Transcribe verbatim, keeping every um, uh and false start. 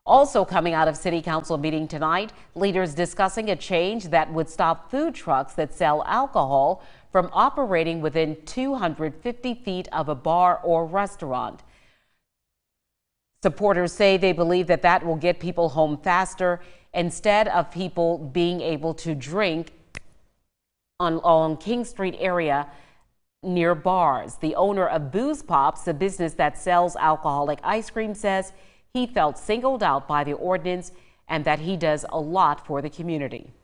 Also coming out of City Council meeting tonight, leaders discussing a change that would stop food trucks that sell alcohol from operating within two hundred fifty feet of a bar or restaurant. Supporters say they believe that that will get people home faster instead of people being able to drink on, on King Street area near bars. The owner of Booze Pops, a business that sells alcoholic ice cream, says he felt singled out by the ordinance and that he does a lot for the community.